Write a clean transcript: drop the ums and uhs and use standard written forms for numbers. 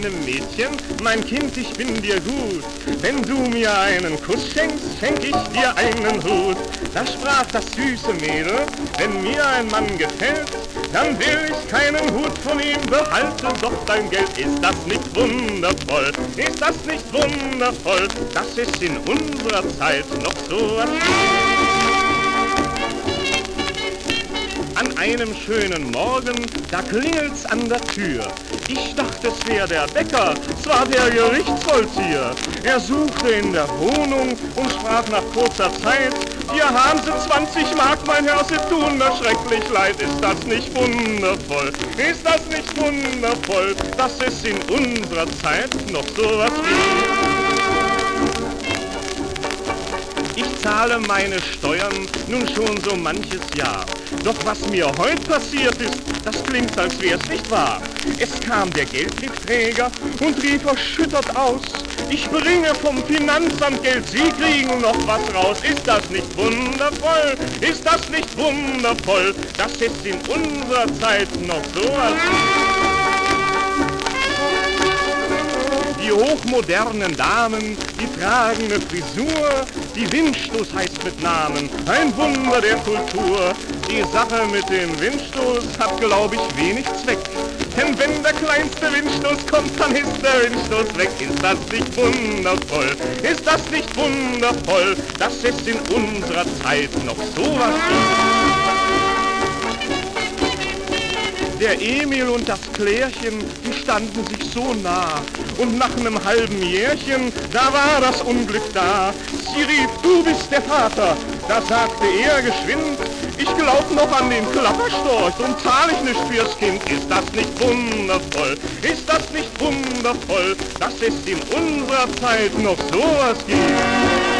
einem Mädchen, mein Kind, ich bin dir gut. Wenn du mir einen Kuss schenkst, schenk ich dir einen Hut. Da sprach das süße Mädel, wenn mir ein Mann gefällt, dann will ich keinen Hut von ihm, behalte doch dein Geld. Ist das nicht wundervoll? Ist das nicht wundervoll? Das ist in unserer Zeit noch so was. An einem schönen Morgen, da klingelt's an der Tür. Ich dachte, es wär der Bäcker, es war der Gerichtsvollzieher. Er suchte in der Wohnung und sprach nach kurzer Zeit: Hier haben Sie 20 Mark, mein Herr, Sie tun mir schrecklich leid. Ist das nicht wundervoll? Ist das nicht wundervoll? Dass es in unserer Zeit noch sowas gibt. Ich zahle meine Steuern nun schon so manches Jahr. Doch was mir heute passiert ist, das klingt, als wär's nicht wahr. Es kam der Geldbriefträger und rief erschüttert aus: Ich bringe vom Finanzamt Geld, Sie kriegen noch was raus. Ist das nicht wundervoll? Ist das nicht wundervoll? Das ist in unserer Zeit noch sowas. Die hochmodernen Damen, die tragen eine Frisur, die Windstoß heißt mit Namen, ein Wunder der Kultur. Die Sache mit dem Windstoß hat, glaub ich, wenig Zweck. Denn wenn der kleinste Windstoß kommt, dann ist der Windstoß weg. Ist das nicht wundervoll? Ist das nicht wundervoll? Dass es in unserer Zeit noch sowas gibt. Der Emil und das Klärchen, die standen sich so nah. Und nach einem halben Jährchen, da war das Unglück da. Sie rief: Du bist der Vater. Da sagte er geschwind: Ich glaub noch an den Klapperstorch und zahl ich nicht fürs Kind. Ist das nicht wundervoll? Ist das nicht wundervoll? Dass es in unserer Zeit noch sowas gibt.